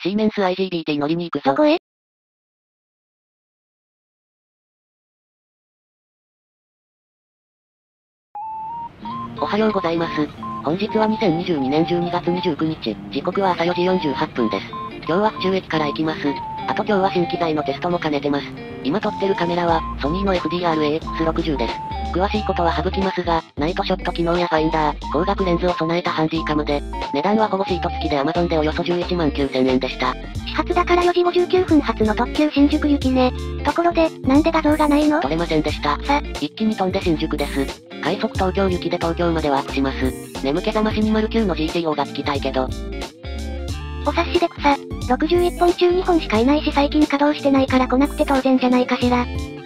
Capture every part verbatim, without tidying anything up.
シーメンス アイジービーティー 乗りに行くぞ。 どこへ？ おはようございます。本日はにせんにじゅうにねんじゅうにがつにじゅうくにち、時刻は朝よじよんじゅうはっぷんです。今日は府中駅から行きます。あと今日は新機材のテストも兼ねてます。今撮ってるカメラは、ソニーの エフディーアールエーエックスろくじゅう です。詳しいことは省きますが、ナイトショット機能やファインダー、光学レンズを備えたハンディカムで、値段はほぼシート付きで Amazon でおよそじゅういちまんきゅうせんえんでした。 始発だからよじごじゅうきゅうふん発の特急新宿行きね。ところで、なんで画像がないの？ 撮れませんでした。 さ、 一気に飛んで新宿です。快速東京行きで東京までワープします。眠気覚ましにまるきゅうの ジーティーオー が聞きたいけど。 お察しで草。ろくじゅういっぽん中にほんしかいないし最近稼働してないから来なくて当然じゃないかしら。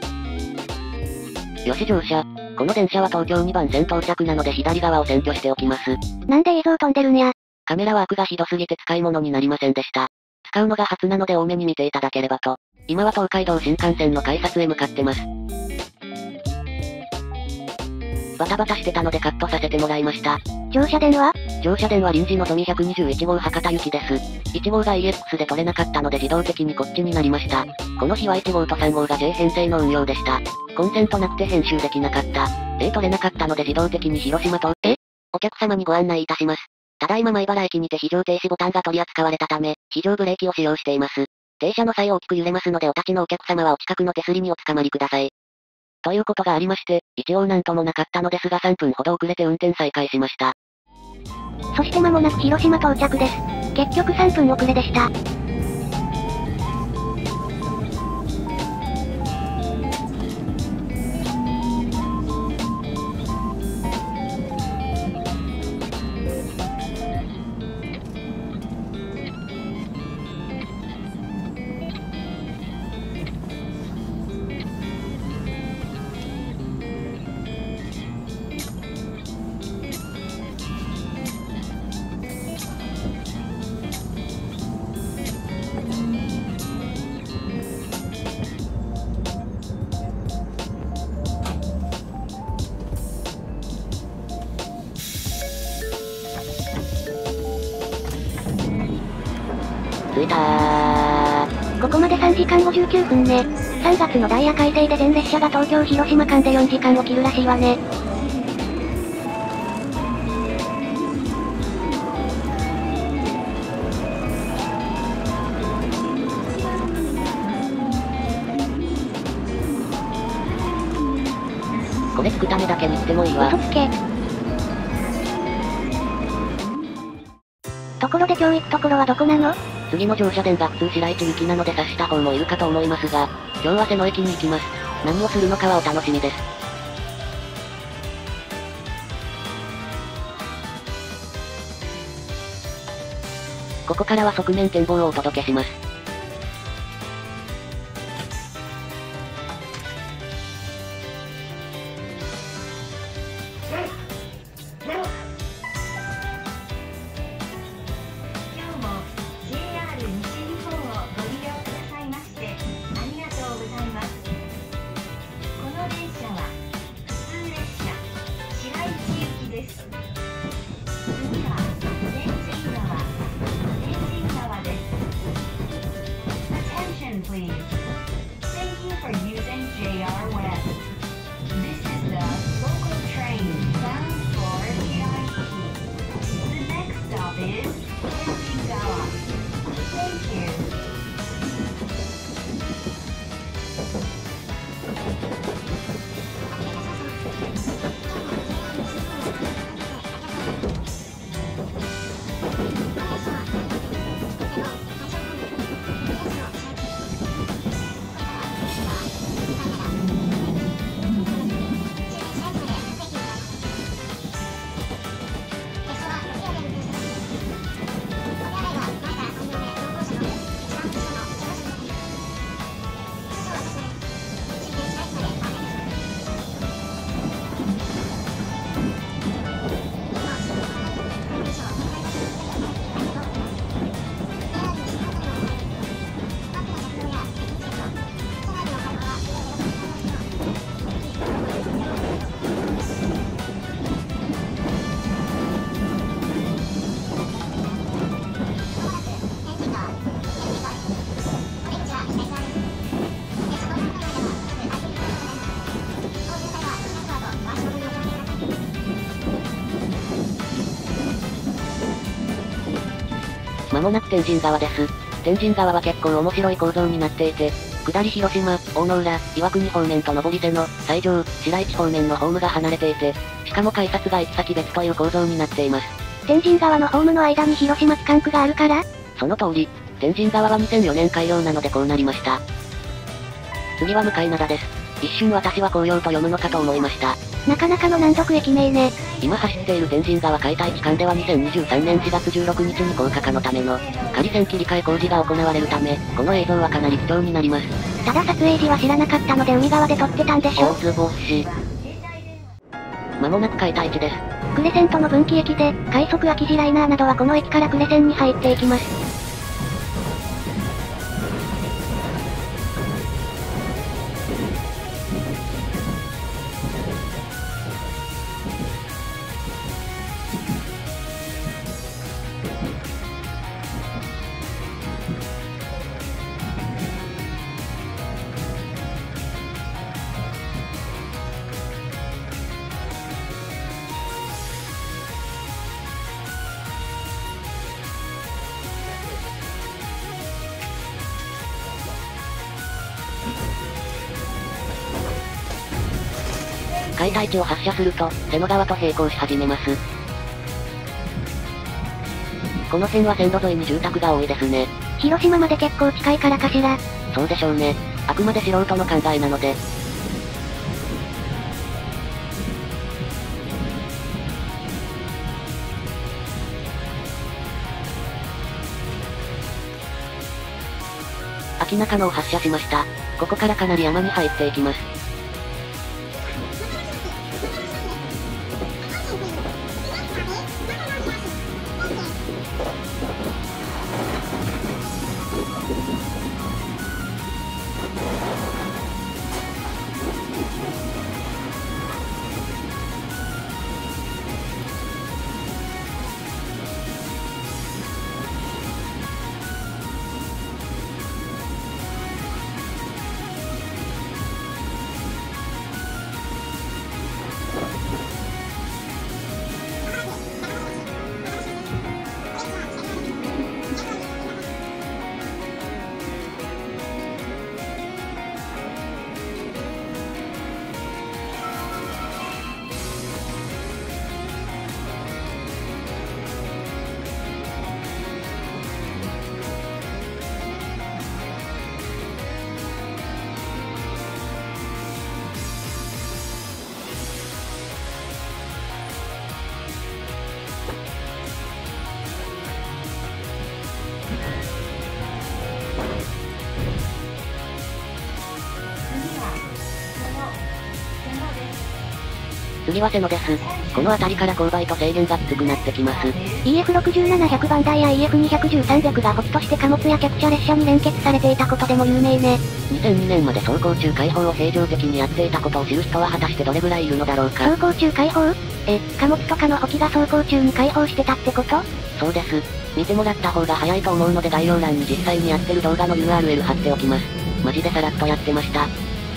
よし乗車。この電車は東京にばん線到着なので左側を占拠しておきます。 なんで映像飛んでるんや。 カメラワークがひどすぎて使い物になりませんでした。使うのが初なので多めに見ていただければと。今は東海道新幹線の改札へ向かってます。バタバタしてたのでカットさせてもらいました。 乗車電は？ 乗車電は臨時のぞみひゃくにじゅういちごう博多行きです。いちごうが イーエックス で取れなかったので自動的にこっちになりました。この日はいちごうとさんごうが J 編成の運用でした。コンセントなくて編集できなかった。A 取れなかったので自動的に広島と、え？お客様にご案内いたします。ただいま米原駅にて非常停止ボタンが取り扱われたため、非常ブレーキを使用しています。停車の際大きく揺れますのでお立ちのお客様はお近くの手すりにおつかまりください。ということがありまして、一応なんともなかったのですがさんぷんほど遅れて運転再開しました。 そして間もなく広島到着です。結局さんぷん遅れでした。 着いたー。 ここまでさんじかんごじゅうきゅうふんね。さんがつのダイヤ改正で全列車が東京広島間でよんじかんを切るらしいわね。 これ聞くためだけにしてもいいわ。 嘘つけ。ところで今日行くところはどこなの？ 次の乗車電が普通白市行きなので察した方もいるかと思いますが、今日は瀬野駅に行きます。何をするのかはお楽しみです。ここからは側面展望をお届けします。 Please. Thank you for using ジェイアール Web. This is the local train bound for Shiraishi. The next stop is Tenjingawa. Thank you. こまもなく天神川です。天神川は結構面白い構造になっていて、下り広島、大野浦、岩国方面と上り瀬の、西条、白市方面のホームが離れていて、しかも改札が行き先別という構造になっています。 天神川のホームの間に広島区間区があるから？ その通り、天神川はにせんよねん開業なのでこうなりました。次は向灘です。一瞬私は紅葉と読むのかと思いました。 なかなかの難読駅名ね。 今走っている天神川解体期間ではにせんにじゅうさんねんしがつじゅうろくにちに高架化のための仮線切り替え工事が行われるため、この映像はかなり貴重になります。 ただ撮影時は知らなかったので海側で撮ってたんでしょ。 大津星。まもなく解体地です。 呉線との分岐駅で、快速秋地ライナーなどはこの駅から呉線に入っていきます。 解体地を発車すると、瀬野川と並行し始めます。この辺は線路沿いに住宅が多いですね。 広島まで結構近いからかしら。 そうでしょうね。あくまで素人の考えなので。秋中野を発車しました。ここからかなり山に入っていきます。次は瀬野です。この辺りから勾配と制限がきつくなってきます。 イーエフろくじゅうななひゃく 番台や イーエフにひゃくじゅうさんびゃくが補機として貨物や客車列車に連結されていたことでも有名ね。 にせんにねんまで走行中開放を平常的にやっていたことを知る人は果たしてどれぐらいいるのだろうか。 走行中開放？え、貨物とかの補機が走行中に開放してたってこと？ そうです。見てもらった方が早いと思うので概要欄に実際にやってる動画の ユーアールエル 貼っておきます。マジでさらっとやってました。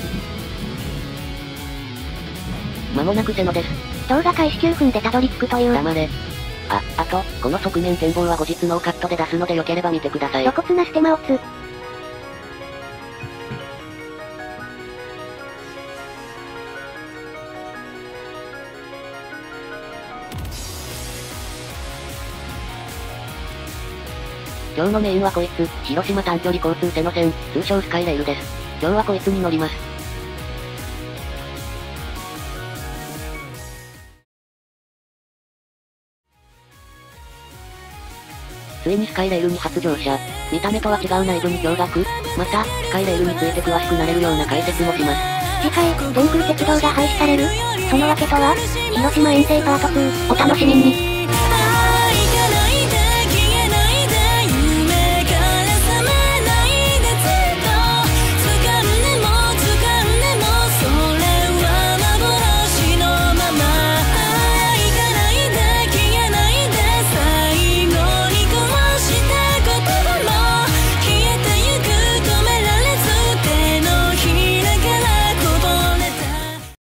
まもなく瀬野です。 動画開始きゅうふんでたどり着くという。 黙れ。あ、あと、この側面展望は後日ノーカットで出すので良ければ見てください。 露骨なステマオツ。 今日のメインはこいつ、広島短距離交通瀬野線、通称スカイレールです。今日はこいつに乗ります。ついにスカイレールに初乗車。見た目とは違う内部に驚愕。また、スカイレールについて詳しくなれるような解説もします。 次回、天空鉄道が廃止される？その訳とは？広島遠征パートツー、お楽しみに。